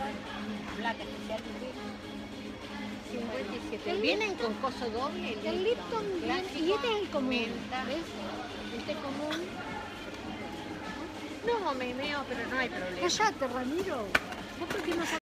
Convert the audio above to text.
Black especial Lipton. 57. El Vienen con coso doble. El Lipton viene, y este es el común, menta. ¿ves? Este común. No, me meo, pero no hay problema. Cállate, Ramiro. ¿Vos por qué no